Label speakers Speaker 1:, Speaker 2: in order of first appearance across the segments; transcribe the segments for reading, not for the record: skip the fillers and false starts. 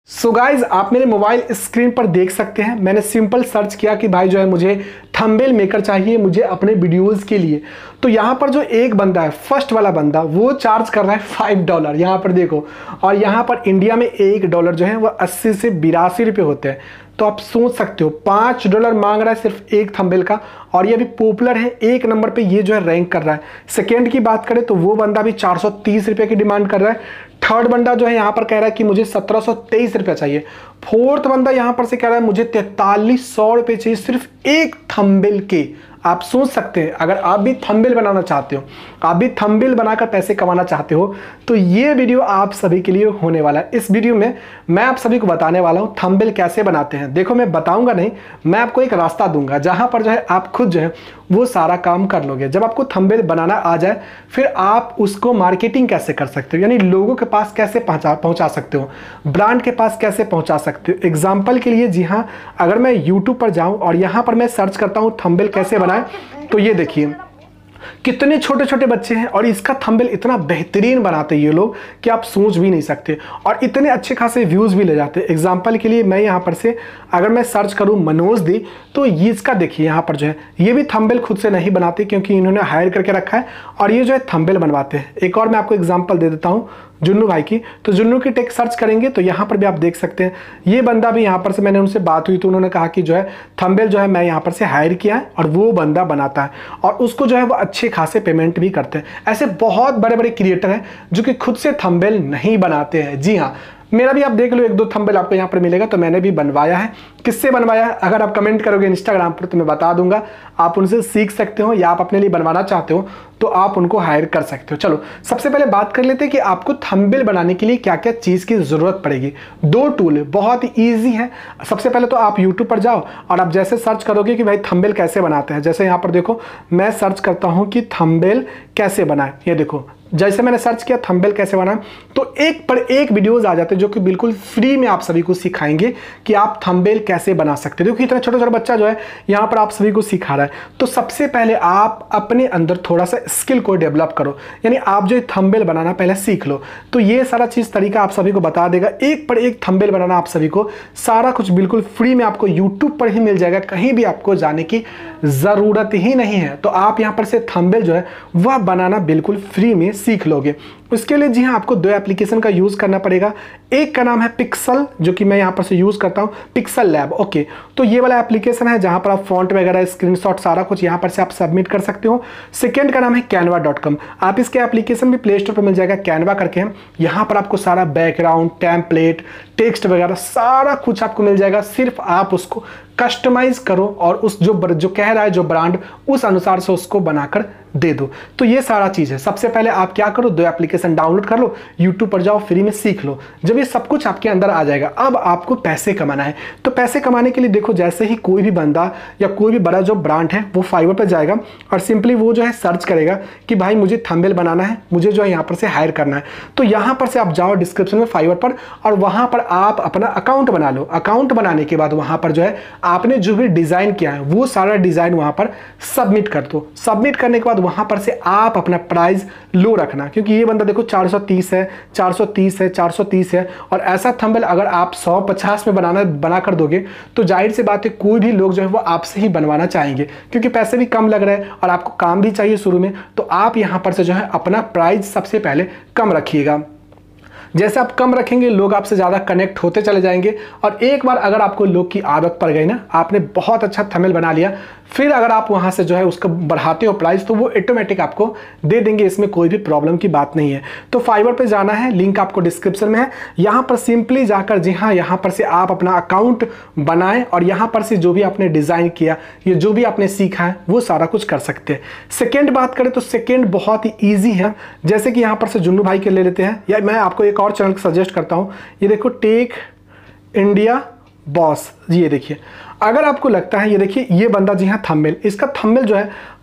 Speaker 1: So guys आप मेरे mobile screen पर देख सकते हैं मैंने सिंपल सर्च किया कि भाई जो है मुझे थंबनेल मेकर चाहिए मुझे अपने वीडियोस के लिए। तो यहाँ पर जो एक बंदा है फर्स्ट वाला बंदा वो चार्ज कर रहा है $5 यहाँ पर देखो। और यहाँ पर इंडिया में $1 जो है वो 80 से 82 रुपये होते हैं। तो आप सोच सकते हो $5 मांग रहा है सिर्फ एक थंबनेल का। और ये अभी पॉपुलर है, एक नंबर पे ये जो है रैंक कर रहा है। सेकेंड की बात करें तो वो बंदा भी 430 रुपये की डिमांड कर रहा है। थर्ड बंदा जो है यहाँ पर कह रहा है कि मुझे 1723 रुपये चाहिए। फोर्थ बंदा यहाँ पर से कह रहा है मुझे 4300 रुपये चाहिए सिर्फ एक थंबनेल के। आप सोच सकते हैं अगर आप भी थंबनेल बनाना चाहते हो, आप भी थंबनेल बनाकर पैसे कमाना चाहते हो तो ये वीडियो आप सभी के लिए होने वाला है। इस वीडियो में मैं आप सभी को बताने वाला हूँ थंबनेल कैसे बनाते हैं। देखो मैं बताऊंगा नहीं, मैं आपको एक रास्ता दूंगा जहां पर जो है आप खुद जो है वो सारा काम कर लोगे। जब आपको थंबनेल बनाना आ जाए फिर आप उसको मार्केटिंग कैसे कर सकते हो, यानी लोगों के पास कैसे पहुंचा सकते हो, ब्रांड के पास कैसे पहुंचा सकते हो। एग्जाम्पल के लिए जी हाँ, अगर मैं यूट्यूब पर जाऊं और यहाँ पर मैं सर्च करता हूँ थंबनेल कैसे बनाए तो ये देखिए कितने छोटे छोटे बच्चे हैं और इसका थंबनेल इतना बेहतरीन बनाते हैं ये लोग कि आप सोच भी नहीं सकते और इतने अच्छे खासे व्यूज़ भी ले जाते हैं। एग्जाम्पल के लिए मैं यहाँ पर से अगर मैं सर्च करूँ मनोज दी तो ये इसका देखिए यहाँ पर जो है ये भी थंबनेल खुद से नहीं बनाते क्योंकि इन्होंने हायर करके रखा है और ये जो है थंबनेल बनवाते हैं। एक और मैं आपको एग्जाम्पल दे देता हूँ जुन्नू भाई की। तो जुन्नू की टेक सर्च करेंगे तो यहाँ पर भी आप देख सकते हैं ये बंदा भी यहाँ पर से मैंने उनसे बात हुई तो उन्होंने कहा कि जो है थंबनेल जो है मैं यहाँ पर से हायर किया है और वो बंदा बनाता है और उसको जो है वो अच्छे खासे पेमेंट भी करते हैं। ऐसे बहुत बड़े बड़े क्रिएटर हैं जो कि खुद से थंबनेल नहीं बनाते हैं। जी हाँ, मेरा भी आप देख लो एक दो थंबनेल आपको यहाँ पर मिलेगा तो मैंने भी बनवाया है। किससे बनवाया है अगर आप कमेंट करोगे इंस्टाग्राम पर तो मैं बता दूंगा, आप उनसे सीख सकते हो या आप अपने लिए बनवाना चाहते हो तो आप उनको हायर कर सकते हो। चलो सबसे पहले बात कर लेते हैं कि आपको थंबनेल बनाने के लिए क्या क्या चीज़ की ज़रूरत पड़ेगी। दो टूल बहुत ही ईजी है। सबसे पहले तो आप यूट्यूब पर जाओ और आप जैसे सर्च करोगे कि भाई थंबनेल कैसे बनाते हैं, जैसे यहाँ पर देखो मैं सर्च करता हूँ कि थंबनेल कैसे बनाए, ये देखो जैसे मैंने सर्च किया थंबनेल कैसे बनाए तो एक पर एक वीडियोस आ जाते हैं जो कि बिल्कुल फ्री में आप सभी को सिखाएंगे कि आप थंबनेल कैसे बना सकते हो। देखो इतना छोटा छोटा बच्चा जो है यहाँ पर आप सभी को सिखा रहा है। तो सबसे पहले आप अपने अंदर थोड़ा सा स्किल को डेवलप करो, यानी आप जो थंबनेल बनाना पहले सीख लो। तो ये सारा चीज़ तरीका आप सभी को बता देगा। एक पर एक थंबनेल बनाना आप सभी को सारा कुछ बिल्कुल फ्री में आपको यूट्यूब पर ही मिल जाएगा, कहीं भी आपको जाने की ज़रूरत ही नहीं है। तो आप यहाँ पर से थंबनेल जो है वह बनाना बिल्कुल फ्री में सीख लोगे। उसके लिए जी हाँ आपको दो एप्लीकेशन का यूज़ करना पड़ेगा। एक का नाम है पिक्सल जो कि मैं यहाँ पर से यूज़ करता हूँ, पिक्सल लैब। ओके, तो ये वाला एप्लीकेशन है जहाँ पर आप फॉन्ट वगैरह स्क्रीनशॉट सारा कुछ यहाँ पर से आप सबमिट कर सकते हो। सेकेंड का नाम है canva.com। आप इसके एप्लीकेशन भी प्ले स्टोर पर मिल जाएगा, कैनवा करके हैं। यहाँ पर आपको सारा बैकग्राउंड, टेम्पलेट, टेक्स्ट वगैरह सारा कुछ आपको मिल जाएगा। सिर्फ आप उसको कस्टमाइज करो और उस जो कह रहा है जो ब्रांड उस अनुसार से उसको बनाकर दे दो। तो ये सारा चीज़ है। सबसे पहले आप क्या करो, दो एप्लीकेशन डाउनलोड कर लो, यूट्यूब पर जाओ, फ्री में सीख लो। जब ये सब कुछ आपके अंदर आ जाएगा अब आपको पैसे कमाना है। तो पैसे कमाने के लिए देखो जैसे ही कोई भी बंदा या कोई भी बड़ा जो ब्रांड है वो फाइवर पर जाएगा और सिंपली वो जो है सर्च करेगा कि भाई मुझे थंबनेल बनाना है, मुझे जो है यहाँ पर से हायर करना है। तो यहाँ पर से आप जाओ डिस्क्रिप्शन में फाइवर पर और वहाँ पर आप अपना अकाउंट बना लो। अकाउंट बनाने के बाद वहाँ पर जो है आपने जो भी डिज़ाइन किया है वो सारा डिज़ाइन वहाँ पर सबमिट कर दो। सबमिट करने के बाद वहाँ पर से आप अपना प्राइस लो रखना, क्योंकि ये बंदा देखो 430 है, 430 है, 430 है और ऐसा थंबनेल अगर आप 150 में बना कर दोगे तो जाहिर सी बात है कोई भी लोग जो है वो आपसे ही बनवाना चाहेंगे, क्योंकि पैसे भी कम लग रहे हैं और आपको काम भी चाहिए शुरू में। तो आप यहाँ पर से जो है अपना प्राइस सबसे पहले कम रखिएगा। जैसे आप कम रखेंगे लोग आपसे ज़्यादा कनेक्ट होते चले जाएंगे और एक बार अगर आपको लोग की आदत पड़ गई ना, आपने बहुत अच्छा थंबनेल बना लिया, फिर अगर आप वहाँ से जो है उसको बढ़ाते हो प्राइस तो वो ऑटोमेटिक आपको दे देंगे। इसमें कोई भी प्रॉब्लम की बात नहीं है। तो फाइवर पे जाना है, लिंक आपको डिस्क्रिप्शन में है। यहाँ पर सिंपली जाकर जी हाँ यहाँ पर से आप अपना अकाउंट बनाएं और यहाँ पर से जो भी आपने डिज़ाइन किया, ये जो भी आपने सीखा है वो सारा कुछ कर सकते हैं। सेकेंड बात करें तो सेकेंड बहुत ही ईजी है। जैसे कि यहाँ पर से जुन्नू भाई के ले लेते हैं या मैं आपको एक और चैनल सजेस्ट करता हूँ, ये देखो टेक इंडिया बॉस। ये देखिए अगर आपको लगता है, ये देखिए ये बंदा जी हाँ थंबनेल, इसका थंबनेल जो है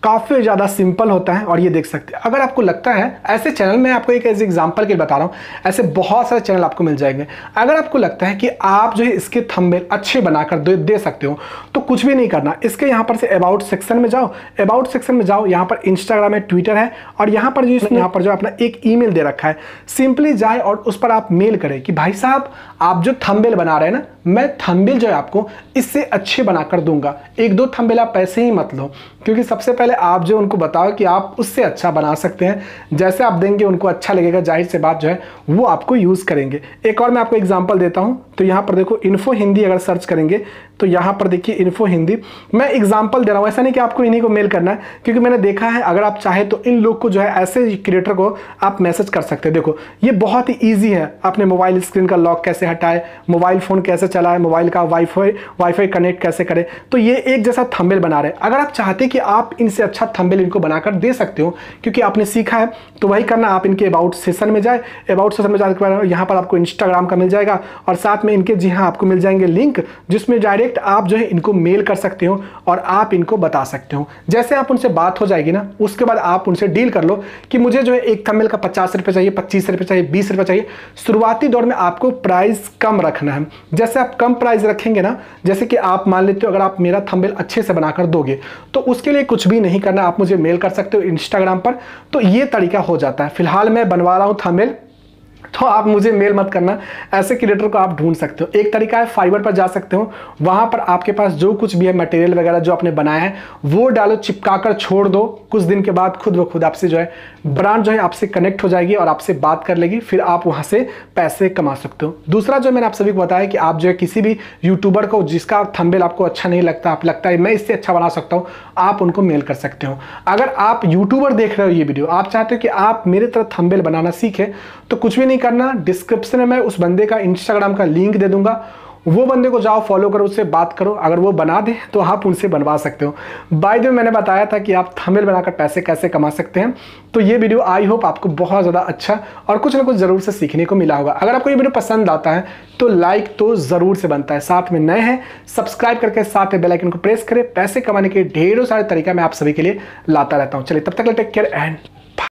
Speaker 1: काफ़ी ज़्यादा सिंपल होता है और ये देख सकते हैं। अगर आपको लगता है ऐसे चैनल, मैं आपको एक ऐसे एग्जांपल के लिए बता रहा हूँ, ऐसे बहुत सारे चैनल आपको मिल जाएंगे। अगर आपको लगता है कि आप जो है इसके थंबनेल अच्छे बनाकर दे सकते हो तो कुछ भी नहीं करना, इसके यहाँ पर से अबाउट सेक्शन में जाओ, अबाउट सेक्शन में जाओ, यहाँ पर इंस्टाग्राम है, ट्विटर है और यहाँ पर जो अपना एक ईमेल दे रखा है, सिंपली जाए और उस पर आप मेल करें कि भाई साहब आप जो थंबनेल बना रहे हैं ना, मैं थंबनेल जो है आपको इससे अच्छे बनाकर दूंगा। एक दो थंबनेल आप पैसे ही मत लो, क्योंकि सबसे पहले आप जो उनको बताओ कि आप उससे अच्छा बना सकते हैं। जैसे आप देंगे उनको अच्छा लगेगा, जाहिर से बात जो है वो आपको यूज़ करेंगे। एक और मैं आपको एग्जांपल देता हूं, तो यहाँ पर देखो इन्फो हिंदी अगर सर्च करेंगे तो यहाँ पर देखिए इन्फो हिंदी, मैं एग्जांपल दे रहा हूँ, ऐसा नहीं कि आपको इन्हीं को मेल करना है, क्योंकि मैंने देखा है अगर आप चाहे तो इन लोग को जो है ऐसे क्रिएटर को आप मैसेज कर सकते हैं। देखो ये बहुत ही ईजी है, अपने मोबाइल स्क्रीन का लॉक कैसे हटाए, मोबाइल फ़ोन कैसे चलाए, मोबाइल का वाईफाई कनेक्ट कैसे करें, तो ये एक जैसा थंबनेल बना रहे हैं। अगर आप चाहते कि आप इनसे अच्छा थंबनेल इनको बनाकर दे सकते हो, क्योंकि आपने सीखा है, तो वही करना, आप इनके अबाउट सेशन में जाए, अबाउट सेशन में जाने के बाद यहाँ पर आपको इंस्टाग्राम का मिल जाएगा और साथ में इनके जी हाँ आपको मिल जाएंगे लिंक, जिसमें डायरेक्ट आप जो है इनको मेल कर सकते हो और आप इनको बता सकते हो। जैसे आप उनसे बात हो जाएगी ना, उसके बाद आप उनसे डील कर लो कि मुझे जो है एक थंबनेल का 50 रुपये चाहिए, 25 रुपये चाहिए, 20 रुपये चाहिए। शुरुआती दौर में आपको प्राइस कम रखना है। जैसे आप कम प्राइस रखेंगे ना, जैसे कि आप मान लेते हो अगर आप मेरा थंबनेल अच्छे से बनाकर दोगे तो उसके लिए कुछ भी नहीं करना, आप मुझे मेल कर सकते हो इंस्टाग्राम पर, तो ये तरीका हो जाता है। फिलहाल मैं बनवा रहा हूँ थंबनेल, तो आप मुझे मेल मत करना, ऐसे क्रिएटर को आप ढूंढ सकते हो। एक तरीका है फाइवर पर जा सकते हो, वहां पर आपके पास जो कुछ भी है मटेरियल वगैरह जो आपने बनाया है वो डालो, चिपका कर छोड़ दो, कुछ दिन के बाद खुद ब खुद आपसे जो है ब्रांड जो है आपसे कनेक्ट हो जाएगी और आपसे बात कर लेगी, फिर आप वहां से पैसे कमा सकते हो। दूसरा जो मैंने आप सभी को बताया कि आप जो है किसी भी यूट्यूबर को जिसका थंबनेल आपको अच्छा नहीं लगता, आप लगता है मैं इससे अच्छा बना सकता हूँ, आप उनको मेल कर सकते हो। अगर आप यूट्यूबर देख रहे हो ये वीडियो, आप चाहते हो कि आप मेरे तरह थंबनेल बनाना सीखें, तो कुछ भी नहीं करना, डिस्क्रिप्शन में मैं उस बंदे का इंस्टाग्राम का लिंक दे दूंगा, वो बंदे को जाओ फॉलो करो, उससे बात करो, अगर वो बना दे तो आप उनसे बनवा सकते हो। बाय द वे मैंने बताया था कि आप थंबनेल बनाकर पैसे कैसे कमा सकते हैं, तो ये वीडियो आई होप आपको बहुत ज़्यादा अच्छा और कुछ ना कुछ ज़रूर से सीखने को मिला होगा। अगर आपको ये वीडियो पसंद आता है तो लाइक तो ज़रूर से बनता है, साथ में नए हैं सब्सक्राइब करके साथ में बेल आइकन को प्रेस करें। पैसे कमाने के ढेरों सारे तरीका मैं आप सभी के लिए लाता रहता हूँ। चलिए तब तक टेक केयर एंड